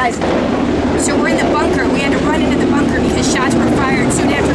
Guys. So we're in the bunker. We had to run into the bunker because shots were fired soon after